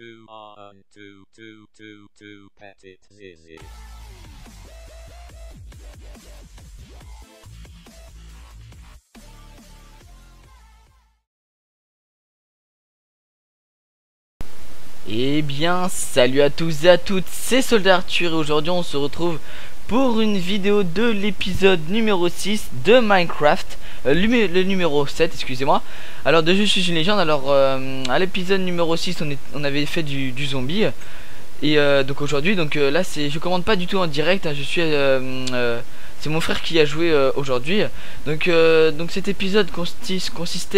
Who are to pet it Zizi. Eh bien, salut à tous et à toutes, c'est Soldat Arthur et aujourd'hui on se retrouve pour une vidéo de l'épisode numéro 6 de Minecraft, le numéro 7, excusez-moi. Alors de Je suis une légende, alors à l'épisode numéro 6 on avait fait du zombie. Et donc aujourd'hui, là je commande pas du tout en direct, hein, c'est mon frère qui a joué aujourd'hui. Donc cet épisode consiste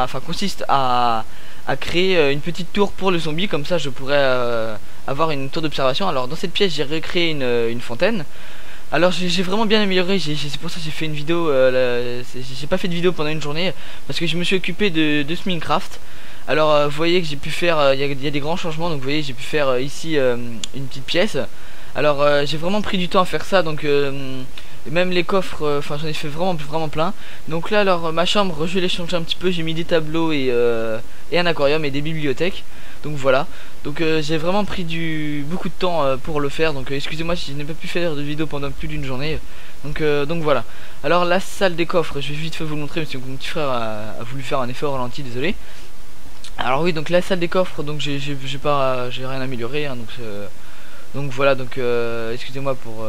à créer une petite tour pour le zombie, comme ça je pourrais avoir une tour d'observation. Alors dans cette pièce j'ai recréé une fontaine. Alors j'ai vraiment bien amélioré, c'est pour ça que j'ai fait une vidéo, j'ai pas fait de vidéo pendant une journée parce que je me suis occupé de ce Minecraft. Alors vous voyez que j'ai pu faire, il y a des grands changements, donc vous voyez j'ai pu faire ici une petite pièce. Alors j'ai vraiment pris du temps à faire ça, donc même les coffres, enfin j'en ai fait vraiment plein. Donc là alors ma chambre je l'ai changé un petit peu, j'ai mis des tableaux et un aquarium et des bibliothèques. Donc voilà, donc j'ai vraiment pris beaucoup de temps pour le faire, donc excusez-moi si je n'ai pas pu faire de vidéo pendant plus d'une journée. Donc voilà. Alors la salle des coffres, je vais vite fait vous le montrer parce que mon petit frère a voulu faire un effet au ralenti, désolé. Alors oui, donc la salle des coffres, donc j'ai rien amélioré, hein, donc voilà, donc excusez-moi pour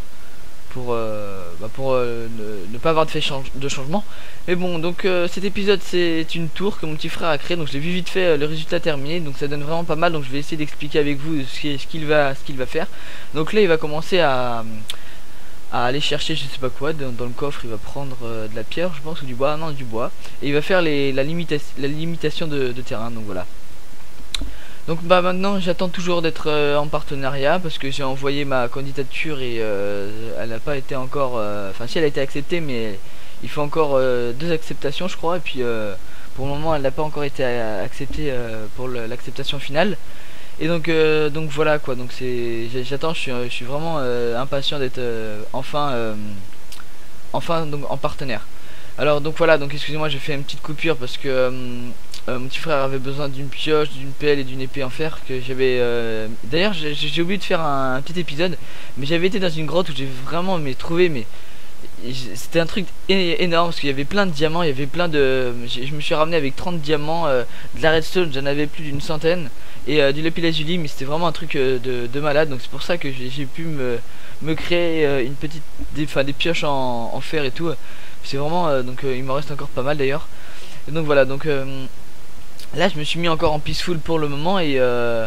ne pas avoir de changement. Mais bon, donc cet épisode c'est une tour que mon petit frère a créé, donc je l'ai vu vite fait le résultat terminé, donc ça donne vraiment pas mal, donc je vais essayer d'expliquer avec vous ce qu'il va faire. Donc là il va commencer à aller chercher je sais pas quoi dans le coffre. Il va prendre de la pierre je pense, ou du bois, non du bois, et il va faire la limitation de terrain, donc voilà. Donc bah maintenant j'attends toujours d'être en partenariat parce que j'ai envoyé ma candidature et elle n'a pas été encore, enfin si elle a été acceptée mais il faut encore 2 acceptations je crois, et puis pour le moment elle n'a pas encore été acceptée pour l'acceptation finale. Et donc voilà quoi, donc j'attends, je suis vraiment impatient d'être enfin donc en partenaire. Alors donc voilà, donc excusez-moi j'ai fait une petite coupure parce que mon petit frère avait besoin d'une pioche, d'une pelle et d'une épée en fer que j'avais d'ailleurs j'ai oublié de faire un petit épisode, mais j'avais été dans une grotte où j'ai vraiment trouvé, mais c'était un truc énorme parce qu'il y avait plein de diamants, il y avait plein de, je me suis ramené avec 30 diamants, de la redstone j'en avais plus d'une centaine, et du lapis lazuli, mais c'était vraiment un truc de malade. Donc c'est pour ça que j'ai pu me créer une petite des pioches en fer et tout. C'est vraiment donc il m'en reste encore pas mal d'ailleurs. Et donc voilà, donc là je me suis mis encore en peaceful pour le moment, et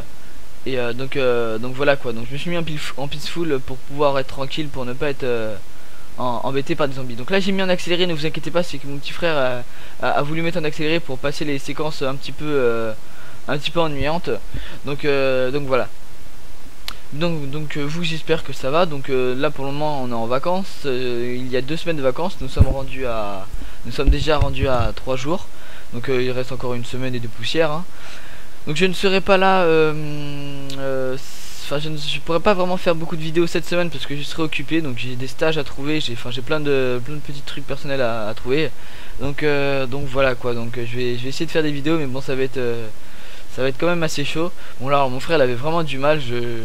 donc voilà quoi, donc je me suis mis en peaceful pour pouvoir être tranquille, pour ne pas être embêté par des zombies. Donc là j'ai mis en accéléré, ne vous inquiétez pas, c'est que mon petit frère a voulu mettre en accéléré pour passer les séquences un petit peu ennuyantes. Donc voilà. Donc vous, j'espère que ça va. Donc là pour le moment on est en vacances, il y a 2 semaines de vacances, nous sommes déjà rendus à 3 jours. Donc il reste encore une semaine et des poussières, hein. Donc je ne serai pas là, enfin je pourrais pas vraiment faire beaucoup de vidéos cette semaine parce que je serai occupé, donc j'ai des stages à trouver, j'ai plein de petits trucs personnels à trouver. Donc voilà quoi, donc je vais essayer de faire des vidéos, mais bon ça va être quand même assez chaud. Bon là alors, mon frère il avait vraiment du mal,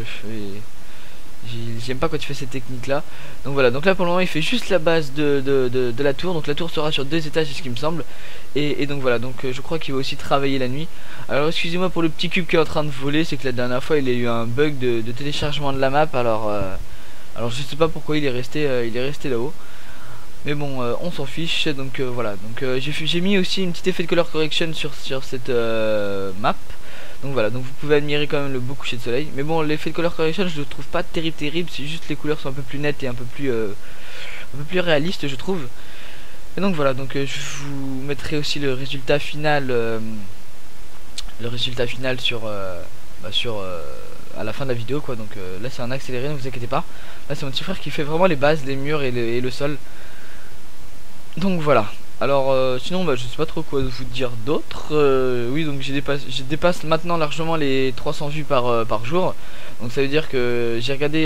j'aime pas quand tu fais cette technique là. Donc voilà, donc là pour le moment il fait juste la base de la tour. Donc la tour sera sur 2 étages, c'est ce qui me semble. Et donc voilà, donc je crois qu'il va aussi travailler la nuit. Alors excusez-moi pour le petit cube qui est en train de voler, c'est que la dernière fois il a eu un bug de téléchargement de la map. Alors je sais pas pourquoi il est resté là-haut. Mais bon on s'en fiche, donc voilà. Donc j'ai mis aussi une petite effet de color correction sur cette map. Donc voilà, donc vous pouvez admirer quand même le beau coucher de soleil. Mais bon, l'effet de color correction je le trouve pas terrible, c'est juste les couleurs sont un peu plus nettes et un peu plus réalistes je trouve. Et donc voilà, donc je vous mettrai aussi le résultat final sur à la fin de la vidéo quoi. Donc là c'est un accéléré, ne vous inquiétez pas. Là c'est mon petit frère qui fait vraiment les bases, les murs et le sol. Donc voilà. Alors sinon je sais pas trop quoi vous dire d'autre. Oui, donc je dépasse maintenant largement les 300 vues par jour. Donc ça veut dire que j'ai regardé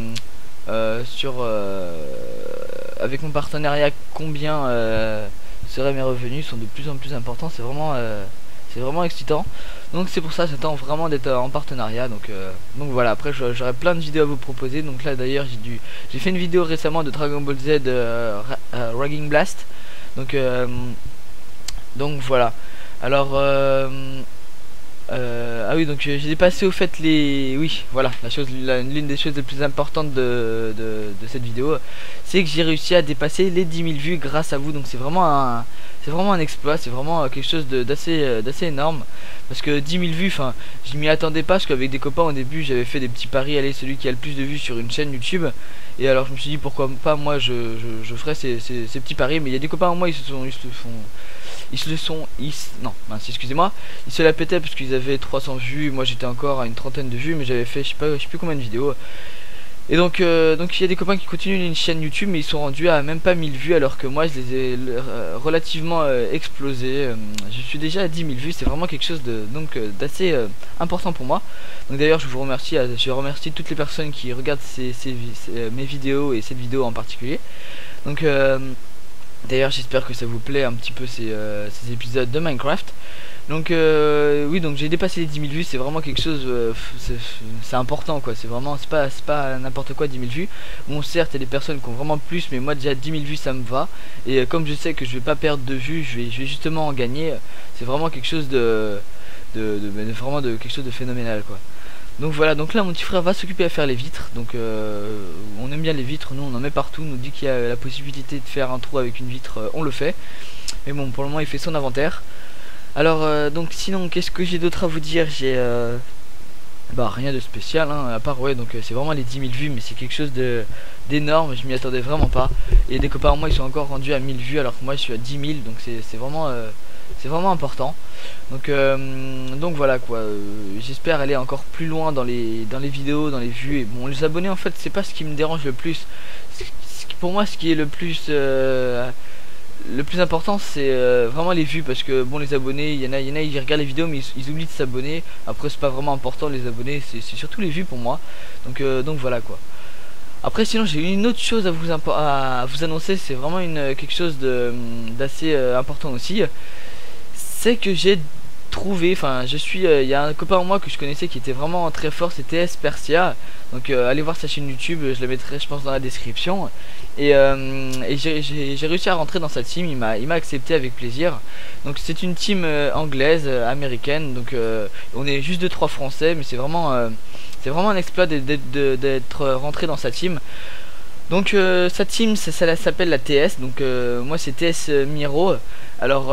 avec mon partenariat combien seraient mes revenus, sont de plus en plus importants. C'est vraiment excitant. Donc c'est pour ça j'attends vraiment d'être en partenariat. Donc voilà, après j'aurai plein de vidéos à vous proposer. Donc là d'ailleurs j'ai fait une vidéo récemment de Dragon Ball Z Raging Blast. Donc voilà. Alors ah oui, donc j'ai dépassé au fait oui, voilà, l'une des choses les plus importantes de cette vidéo, c'est que j'ai réussi à dépasser les 10 000 vues grâce à vous. Donc c'est vraiment un exploit, c'est vraiment quelque chose d'assez énorme. Parce que 10 000 vues, enfin, je m'y attendais pas, parce qu'avec des copains au début, j'avais fait des petits paris, allez, celui qui a le plus de vues sur une chaîne YouTube. Et alors je me suis dit pourquoi pas moi je ferais ces petits paris. Mais il y a des copains à moi, non, mince, excusez-moi, ils se la pétaient parce qu'ils avaient 300 vues, moi j'étais encore à une trentaine de vues, mais j'avais fait je sais plus combien de vidéos. Et donc il y a des copains qui continuent une chaîne YouTube, mais ils sont rendus à même pas 1000 vues, alors que moi je les ai relativement explosés. Je suis déjà à 10 000 vues, c'est vraiment quelque chose d'assez important pour moi. Donc d'ailleurs je vous remercie, je remercie toutes les personnes qui regardent mes vidéos et cette vidéo en particulier. Donc d'ailleurs j'espère que ça vous plaît un petit peu ces épisodes de Minecraft. Donc oui, donc j'ai dépassé les 10 000 vues, c'est vraiment quelque chose, c'est important quoi, c'est pas n'importe quoi 10 000 vues. Bon certes il y a des personnes qui ont vraiment plus, mais moi déjà 10 000 vues ça me va. Et comme je sais que je vais pas perdre de vues, je vais justement en gagner. C'est vraiment quelque chose vraiment quelque chose de phénoménal quoi. Donc voilà, donc là mon petit frère va s'occuper à faire les vitres. Donc on aime bien les vitres, nous on en met partout. Nous dit qu'il y a la possibilité de faire un trou avec une vitre, on le fait. Mais bon, pour le moment il fait son inventaire. Alors donc sinon qu'est-ce que j'ai d'autre à vous dire? J'ai bah rien de spécial hein, à part ouais, donc c'est vraiment les 10 000 vues, mais c'est quelque chose d'énorme, je m'y attendais vraiment pas. Et des copains moi ils sont encore rendus à 1000 vues alors que moi je suis à 10 000, donc c'est vraiment important. Donc voilà quoi, j'espère aller encore plus loin dans les vidéos, dans les vues. Et bon, les abonnés en fait c'est pas ce qui me dérange le plus. Pour moi ce qui est le plus important c'est vraiment les vues, parce que bon les abonnés, il y en a ils regardent les vidéos mais ils oublient de s'abonner. Après c'est pas vraiment important les abonnés, c'est surtout les vues pour moi. Donc voilà quoi. Après sinon j'ai une autre chose à vous annoncer, c'est vraiment quelque chose d'assez important aussi. C'est que j'ai trouvé, enfin il y a un copain en moi que je connaissais qui était vraiment très fort, c'était S Persia. Donc allez voir sa chaîne YouTube, je la mettrai je pense dans la description. Et j'ai réussi à rentrer dans sa team, il m'a accepté avec plaisir. Donc c'est une team anglaise, américaine, donc on est juste 2-3 français, mais c'est vraiment un exploit d'être rentré dans sa team. Donc sa team ça s'appelle la TS, donc moi c'est TS Miro. Alors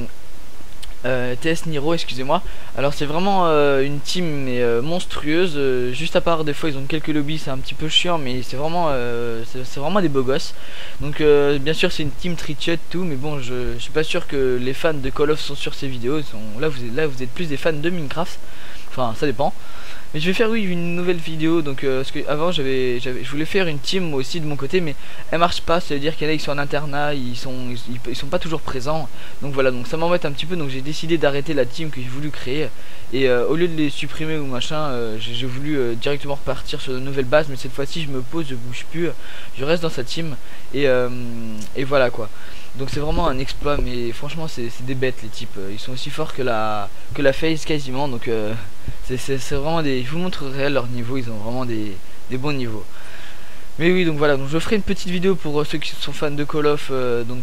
TS Niro, excusez-moi. Alors c'est vraiment une team mais monstrueuse. Juste à part des fois ils ont quelques lobbies, c'est un petit peu chiant, mais c'est vraiment des beaux gosses. Donc bien sûr c'est une team trichette tout, mais bon je suis pas sûr que les fans de Call of sont sur ces vidéos. Là vous êtes plus des fans de Minecraft. Enfin ça dépend. Mais je vais faire oui une nouvelle vidéo, donc parce que avant je voulais faire une team moi aussi de mon côté, mais elle marche pas, ça veut dire qu'il y en a qui sont en internat, ils sont pas toujours présents. Donc voilà, donc ça m'embête un petit peu, donc j'ai décidé d'arrêter la team que j'ai voulu créer. Et au lieu de les supprimer ou machin, j'ai voulu directement repartir sur de nouvelles bases, mais cette fois-ci je me pose, je bouge plus, je reste dans sa team et voilà quoi. Donc c'est vraiment un exploit, mais franchement c'est des bêtes les types, ils sont aussi forts que la FaZe quasiment. Donc c'est vraiment je vous montrerai leur niveau, ils ont vraiment des bons niveaux. Mais oui, donc voilà, donc je ferai une petite vidéo pour ceux qui sont fans de Call of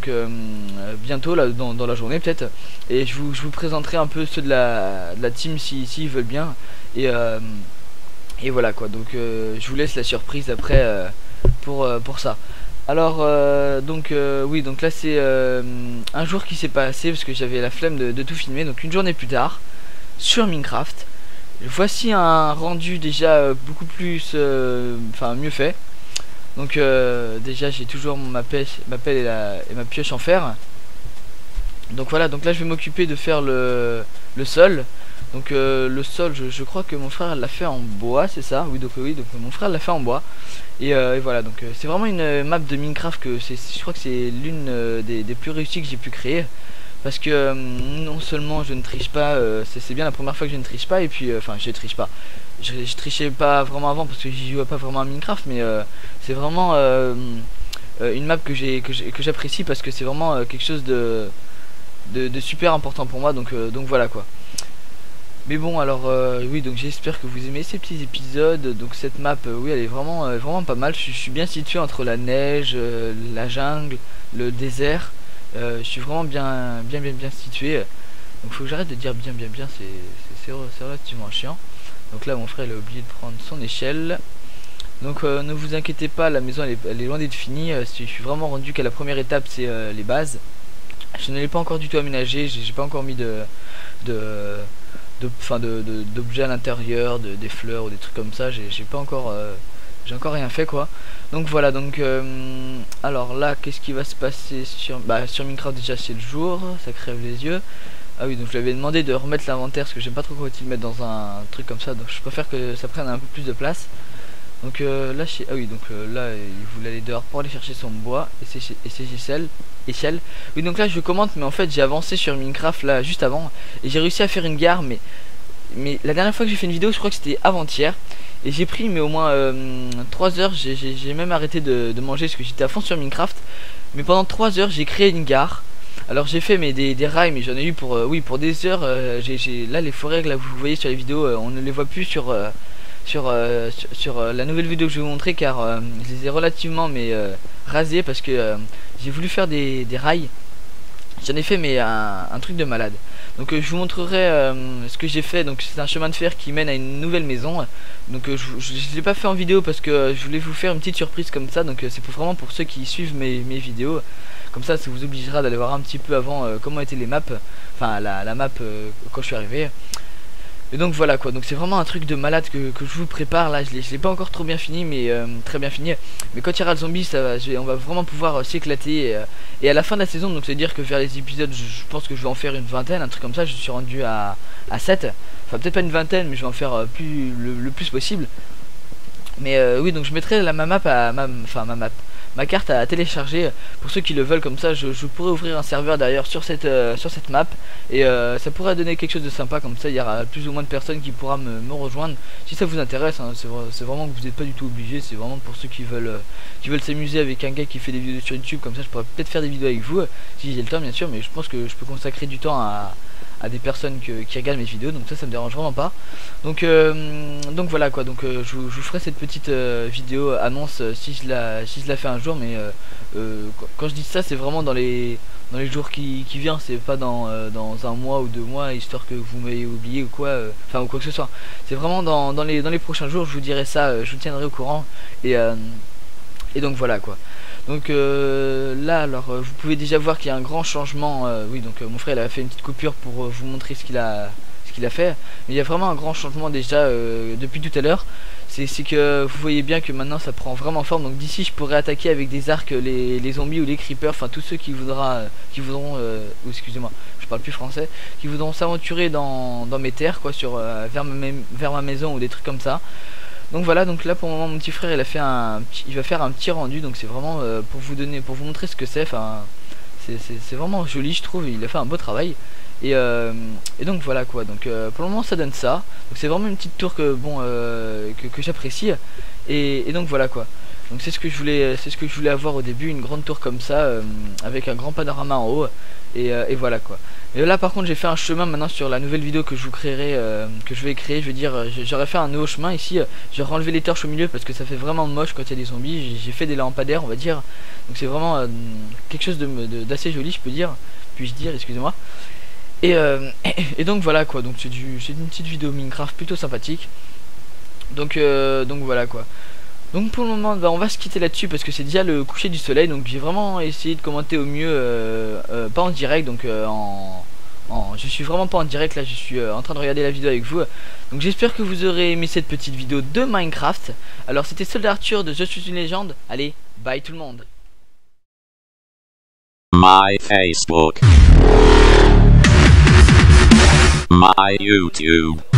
bientôt là dans la journée peut-être, et je vous présenterai un peu ceux de la team s'ils veulent bien. Et voilà quoi, donc je vous laisse la surprise après pour ça. Alors oui, donc là c'est un jour qui s'est passé parce que j'avais la flemme de tout filmer. Donc une journée plus tard sur Minecraft, voici un rendu déjà beaucoup plus mieux fait. Donc déjà j'ai toujours ma pelle et ma pioche en fer. Donc voilà, donc là je vais m'occuper de faire le sol. Donc le sol je crois que mon frère l'a fait en bois, c'est ça? Oui, donc mon frère l'a fait en bois. Et voilà, donc c'est vraiment une map de Minecraft que je crois que c'est l'une des plus réussies que j'ai pu créer. Parce que non seulement je ne triche pas, c'est bien la première fois que je ne triche pas. Et puis enfin je triche pas, je trichais pas vraiment avant parce que j'y jouais pas vraiment à Minecraft. Mais c'est vraiment une map que j'apprécie parce que c'est vraiment quelque chose de super important pour moi. Donc voilà quoi. Mais bon, alors oui, donc j'espère que vous aimez ces petits épisodes. Donc cette map, oui, elle est vraiment pas mal. Je suis bien situé entre la neige, la jungle, le désert. Je suis vraiment bien situé. Donc faut que j'arrête de dire bien, c'est relativement chiant. Donc là, mon frère il a oublié de prendre son échelle. Donc ne vous inquiétez pas, la maison elle est loin d'être finie. Je suis vraiment rendu qu'à la première étape, c'est les bases. Je ne l'ai pas encore du tout aménagé. J'ai pas encore mis d'objets à l'intérieur, des fleurs ou des trucs comme ça. J'ai encore rien fait quoi. Donc voilà, donc alors là qu'est-ce qui va se passer sur Minecraft? Déjà c'est le jour, ça crève les yeux. Ah oui, donc je lui avais demandé de remettre l'inventaire parce que j'aime pas trop quand il le mettre dans un truc comme ça, donc je préfère que ça prenne un peu plus de place. Donc là ah oui, donc là il voulait aller dehors pour aller chercher son bois et ses échelles. Oui, donc là je commente, mais en fait j'ai avancé sur Minecraft là juste avant et j'ai réussi à faire une gare, mais la dernière fois que j'ai fait une vidéo, je crois que c'était avant-hier, et j'ai pris mais au moins 3 heures. J'ai même arrêté de manger parce que j'étais à fond sur Minecraft, mais pendant 3 heures j'ai créé une gare. Alors j'ai fait des rails, mais j'en ai eu pour oui, pour des heures. Là les forêts que là vous voyez sur les vidéos, on ne les voit plus sur la nouvelle vidéo que je vais vous montrer, car je les ai relativement rasés parce que j'ai voulu faire des rails. J'en ai fait mais un truc de malade. Donc je vous montrerai ce que j'ai fait. Donc c'est un chemin de fer qui mène à une nouvelle maison. Donc je l'ai pas fait en vidéo parce que je voulais vous faire une petite surprise comme ça. Donc c'est vraiment pour ceux qui suivent mes vidéos. Comme ça vous obligera d'aller voir un petit peu avant comment étaient les maps. Enfin la map quand je suis arrivé. Et donc voilà quoi, donc c'est vraiment un truc de malade que je vous prépare là. Je l'ai pas encore trop bien fini, mais très bien fini. Mais quand il y aura le zombie, on va vraiment pouvoir s'éclater. Et à la fin de la saison, donc c'est à dire que vers les épisodes, je pense que je vais en faire une vingtaine, un truc comme ça. Je suis rendu à 7. Enfin peut-être pas une vingtaine, mais je vais en faire le plus possible. Mais oui, donc je mettrai ma carte à télécharger pour ceux qui le veulent. Comme ça je pourrais ouvrir un serveur derrière sur cette map, et ça pourrait donner quelque chose de sympa. Comme ça il y aura plus ou moins de personnes qui pourra me rejoindre si ça vous intéresse, hein. C'est vraiment que vous n'êtes pas du tout obligé, c'est vraiment pour ceux qui veulent s'amuser avec un gars qui fait des vidéos sur YouTube. Comme ça je pourrais peut-être faire des vidéos avec vous si j'ai le temps bien sûr, mais je pense que je peux consacrer du temps à des personnes qui regardent mes vidéos, donc ça me dérange vraiment pas. Donc voilà quoi, donc je vous ferai cette petite vidéo annonce si je la fais un jour, mais quand je dis ça, c'est vraiment dans les jours qui viennent, c'est pas dans un mois ou 2 mois, histoire que vous m'ayez oublié ou quoi, enfin ou quoi que ce soit. C'est vraiment dans les prochains jours, je vous dirai ça, je vous tiendrai au courant, et donc voilà quoi. Donc là alors vous pouvez déjà voir qu'il y a un grand changement. Oui, donc mon frère il a fait une petite coupure pour vous montrer ce qu'il a fait, mais il y a vraiment un grand changement déjà depuis tout à l'heure. C'est que vous voyez bien que maintenant ça prend vraiment forme. Donc d'ici je pourrais attaquer avec des arcs les zombies ou les creepers, enfin tous ceux qui voudront ou excusez-moi je parle plus français, qui voudront s'aventurer dans mes terres quoi, vers ma maison ou des trucs comme ça. Donc voilà, donc là pour le moment mon petit frère il va faire un petit rendu, donc c'est vraiment pour vous montrer ce que c'est. Enfin c'est vraiment joli je trouve, il a fait un beau travail. Et donc voilà quoi, donc pour le moment ça donne ça. Donc c'est vraiment une petite tour que j'apprécie. Et donc voilà quoi. Donc c'est ce que je voulais avoir au début, une grande tour comme ça, avec un grand panorama en haut. Et voilà quoi. Et là par contre j'ai fait un chemin maintenant sur la nouvelle vidéo que je vous créerai, que je vais créer. Je veux dire, j'aurais fait un nouveau chemin ici. J'aurais enlevé les torches au milieu parce que ça fait vraiment moche quand il y a des zombies. J'ai fait des lampadaires on va dire. Donc c'est vraiment quelque chose d'assez joli je peux dire. Puis-je dire, excusez-moi. Et donc voilà quoi, donc c'est une petite vidéo Minecraft plutôt sympathique. Donc voilà quoi. Donc pour le moment on va se quitter là-dessus parce que c'est déjà le coucher du soleil. Donc j'ai vraiment essayé de commenter au mieux, pas en direct, donc je suis vraiment pas en direct là, je suis en train de regarder la vidéo avec vous. Donc j'espère que vous aurez aimé cette petite vidéo de Minecraft. Alors c'était Soldat Arthur de Je suis une légende. Allez, bye tout le monde. My Facebook. My YouTube.